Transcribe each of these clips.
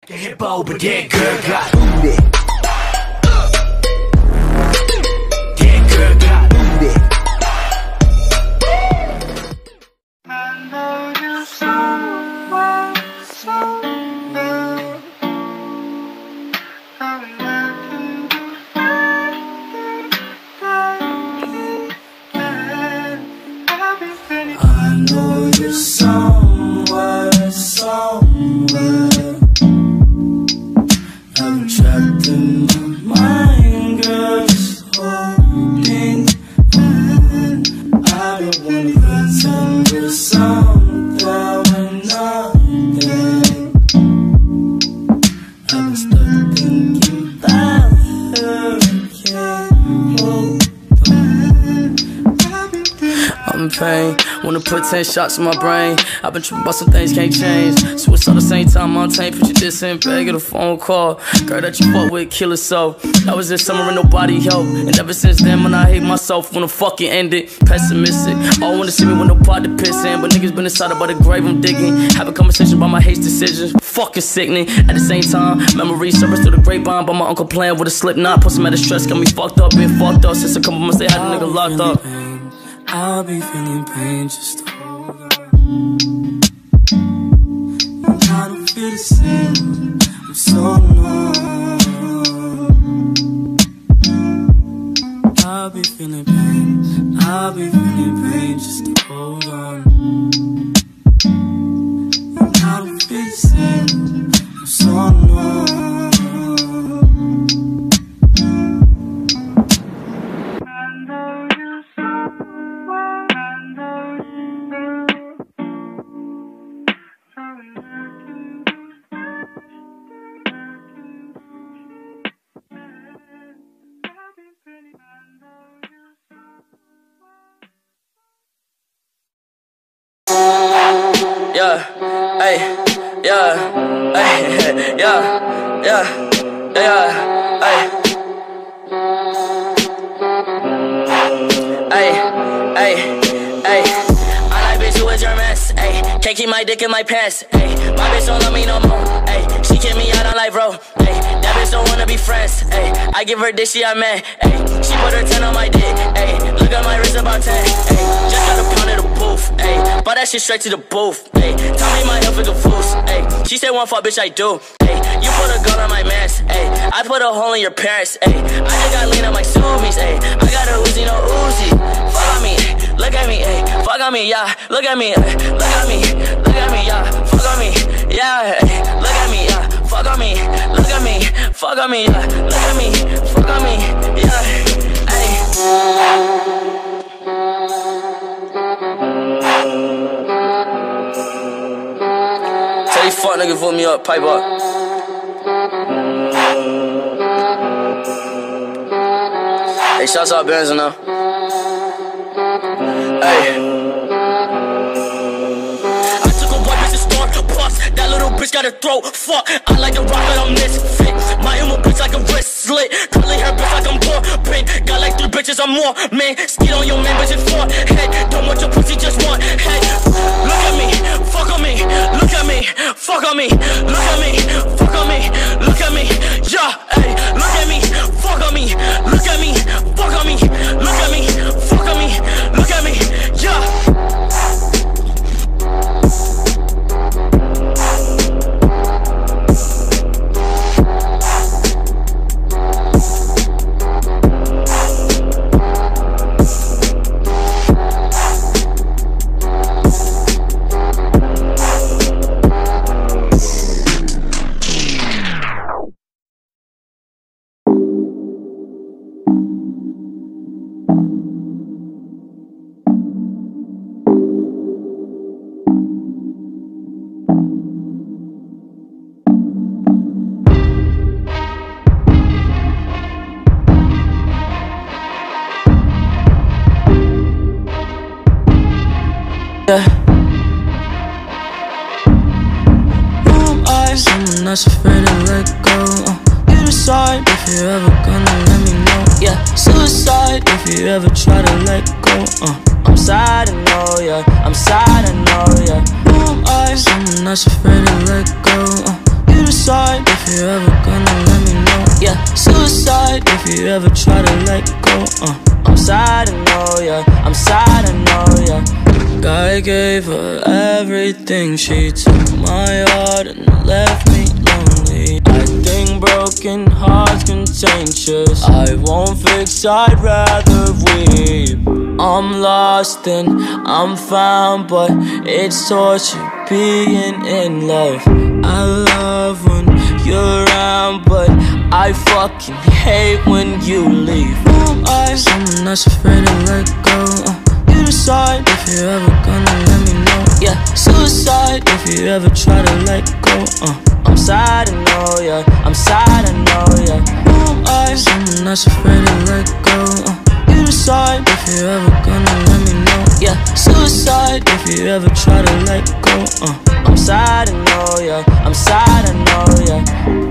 Hip hop, but that girl got booty. That girl got booty. I know you so well, so well. I know you somewhere, somewhere. I'm trapped in my mind, girl, just holding on. I don't wanna pretend to something when nothing. I've been stuck thinking about her, can't hold on. I'm in pain, wanna put 10 shots in my brain. I've been tripping about some things can't change. Suicide at the same time, I'm tame. Put your diss in bag, get a phone call. Girl that you fuck with, kill herself. That was this summer and nobody helped. And ever since then, when I hate myself, wanna fucking end it. Pessimistic, all wanna see me with no pot to piss in. But niggas been inside about the grave I'm digging. Have a conversation about my hate decisions, fucking sickening. At the same time, memories surface through the grapevine. About my uncle playing with a slip knot. Put some out of stress, got me fucked up, been fucked up. Since a couple months they had a nigga locked up. I'll be feeling pain, just hold on. I don't feel the same, I'm so numb. I'll be feeling pain, I'll be feeling pain, just hold on. I don't feel the same, I'm so numb. Yeah, hey, yeah, hey, yeah, yeah, yeah, hey. Hey, hey, hey. I like bitch who is your mess, hey. Can't keep my dick in my pants, hey. My bitch don't love me no more, hey. She kick me out on life, bro, hey. That bitch don't wanna be friends, hey. I give her dick, she I man, hey. She put her 10 on my dick, hey. Look at my wrist about 10, hey. Just got a pound of the booth, hey. Bought that shit straight to the booth, hey. Tell me my health is a fool's, hey. She said one fuck, bitch, I do, hey. You put a gun on my mans, hey. I put a hole in your parents, hey. I just got lean on my Subies, hey. I got a Uzi, no Uzi. Fuck on me, look at me, hey. Fuck on me, yeah. Look at me, hey. Look at me, look at me, yeah. Fuck on me, yeah, hey. Look at me, yeah. Fuck on me, look at me, fuck on me, yeah. Look at me, fuck on me, yeah, hey. Tell these fuck niggas vote me up, pipe up. Hey, shouts out Benz now. Hey. That little bitch got a throat, fuck. I like the rock, but I'm misfit. My emo bitch like a wrist slit. Curly hair bitch like I'm poor pin. Got like 3 bitches, I'm more man. Skeet on your man, bitch, it's 4 head. Don't want your pussy, just want head. Look at me, fuck on me. Look at me, fuck on me. Look at me, fuck on me. Look at me, yeah, hey. Look at me, fuck on me. Look at me, fuck on me. Look at me, fuck on me. Look at me, yeah. Yeah. Someone that's afraid to let go. You decide if you're ever gonna let me know. Yeah, suicide if you ever try to let go. I'm sad, I know, yeah. I'm sad, I know, yeah. Who am I? Someone that's afraid to let go. You decide if you're ever gonna let me know. Yeah, suicide if you ever try to let go. I'm sad, I know, yeah, I'm sad, I know, yeah. God gave her everything, she took my heart and left me lonely. I think broken hearts contagious. I won't fix, I'd rather weep. I'm lost and I'm found, but it's torture being in love. I love when you're around, but I fucking hate when you leave. Who am I? Someone that's afraid to let go. You decide if you're ever gonna let me know. Yeah, suicide if you ever try to let go. I'm sad, I know, yeah, I'm sad, I know, yeah. Who am I? Someone that's afraid to let go. You decide if you're ever gonna let me know. Yeah, suicide if you ever try to let go. I'm sad, I know, yeah, I'm sad, I know, yeah.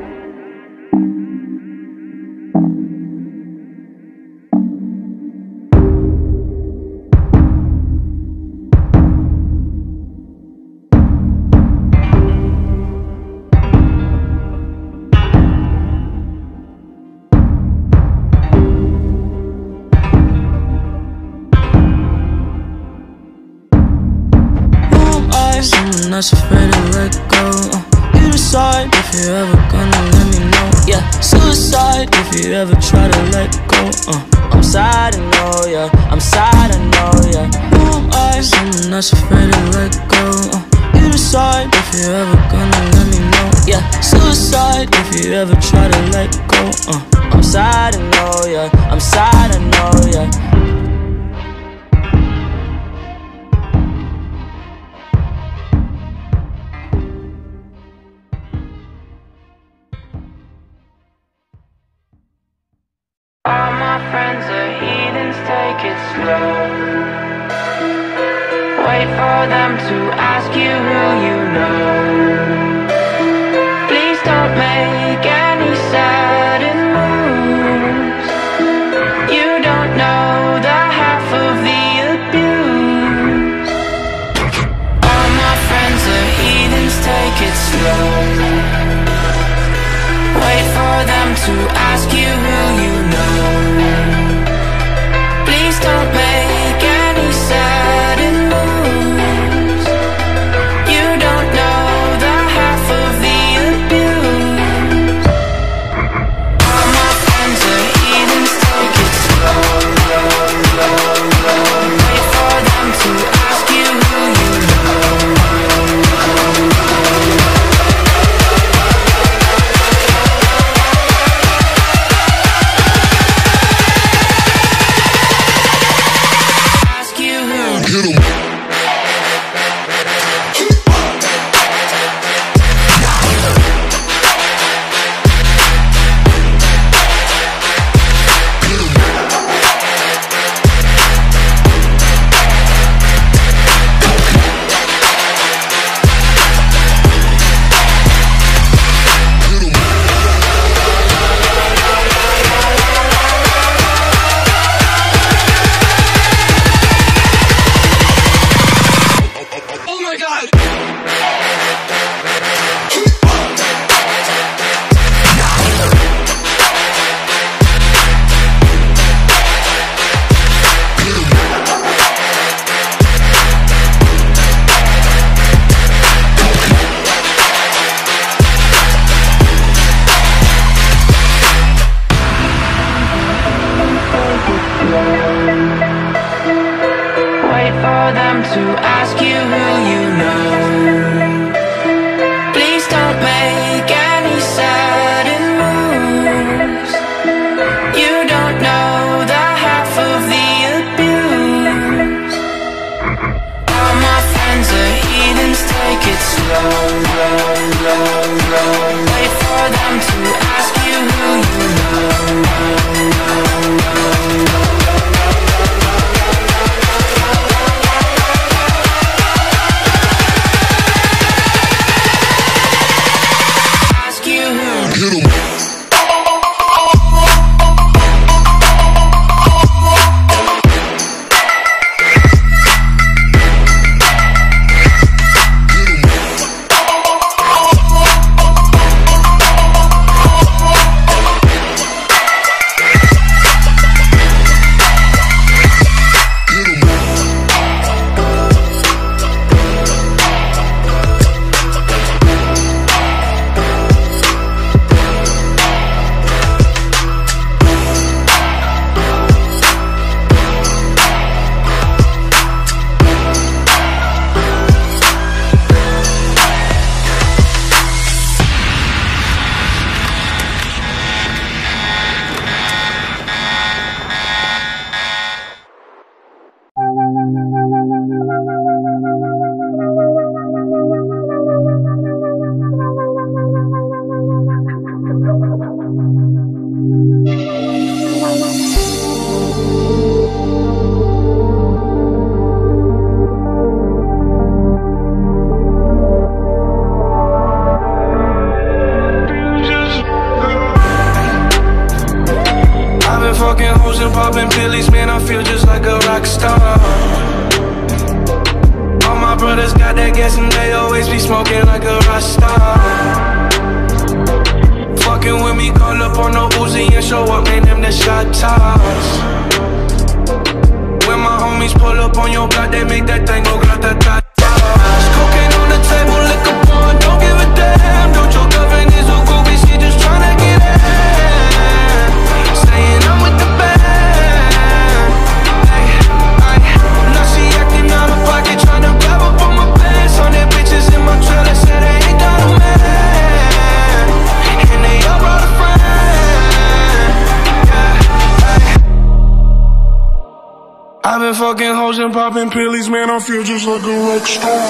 Someone that's afraid to let go. You decide if you're ever gonna let me know. Yeah, suicide if you ever try to let go. I'm sad, I know, yeah, I'm sad, I know, yeah. Who am I? Someone that's afraid to let go. You decide if you're ever gonna let me know. Yeah, suicide if you ever try to let go. I'm sad, I know, yeah, I'm sad, I know, yeah. All my friends are heathens, take it slow. Wait for them to ask you who you know. Please don't make any sudden moves. You don't know the half of the abuse. All my friends are heathens, take it slow. Wait for them to ask you who you know. Please don't make any sudden moves. You don't know the half of the abuse. All my friends are heathens, take it slow. Wait for them to ask you who you know. hoes and popping pillies, man, I feel just like a rock star. All my brothers got that gas and they always be smoking like a rock star. Fucking with me, call up on no Uzi and show up, man, them the shot toss. When my homies pull up on your block, they make that thing go grata-ta-ta. Cocaine on the table, liquor pouring, don't give a damn. Don't your girlfriend is a groupie, she just tryna get in. Saying I'm with the band. Ay, ay. Now she acting out of pocket, tryna grab up on my pants. On their bitches in my trailer, said they ain't got a man. And they all brought a friend. Yeah, ay. I've been fucking hoes and popping pillies, man, I feel just like a rock star.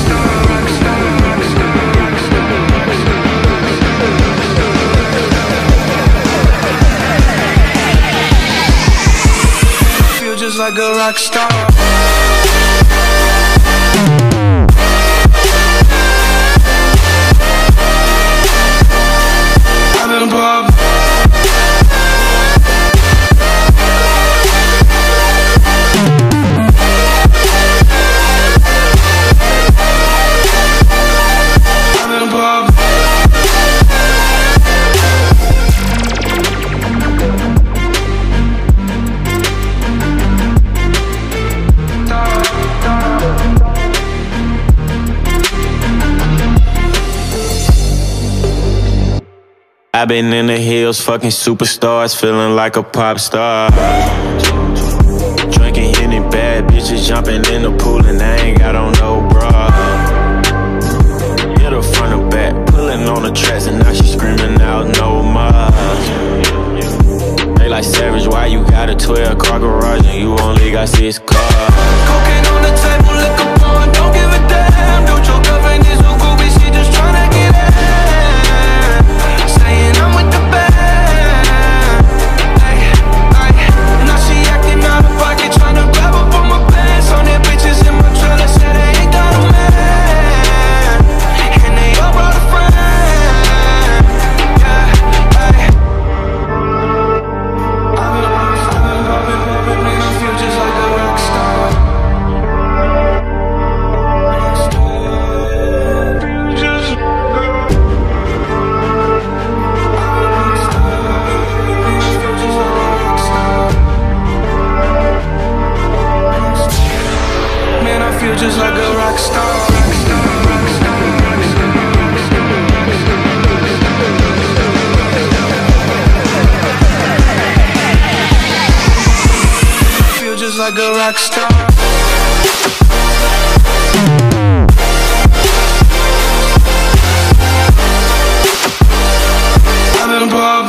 Just like a rock star. I've been popped. I've been popped. I've been in the hills, fucking superstars, feeling like a pop star. Drinking any bad bitches, jumping in the pool, and I ain't got on no bra. Hit her front or back, pulling on the tracks, and now she screaming out no more. They like Savage, why you got a 12-car garage and you only got 6 cars? Cocaine on the table, liquor pouring, don't give a damn. Don't your girlfriend is a groupie, she just tryna get in. Saying I'm with the band. Ay, ay. Now she acting out of pocket, tryna grab up on my pants. On their bitches in my trailer, said they ain't got a man. And they all brought a friend. Yeah, ay. I've been popping, man, I feel just like a rock star. Just like a rock star. Feel just like a rock star. I've been popped.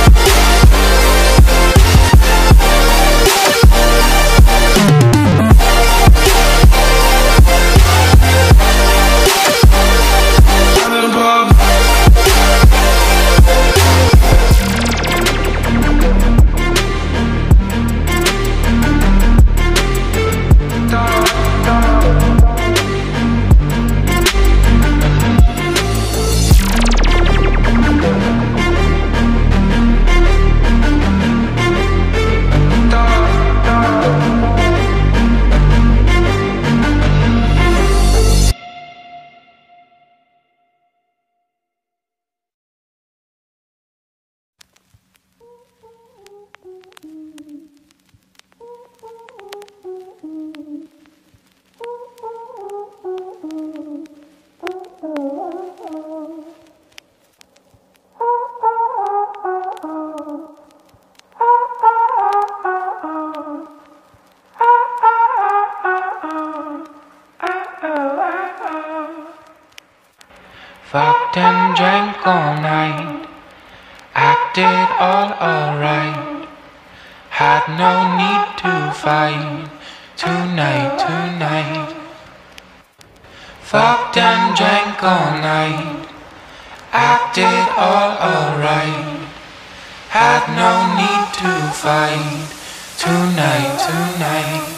Fucked and drank all night, acted all alright. Had no need to fight tonight. Fucked and drank all night, acted all alright. Had no need to fight tonight.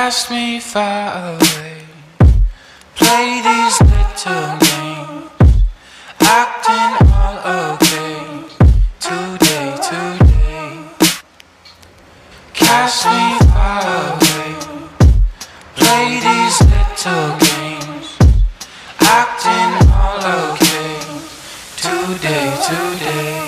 cast me far away. Play these little games, acting all okay. Today, cast me far away. Play these little games, acting all okay. Today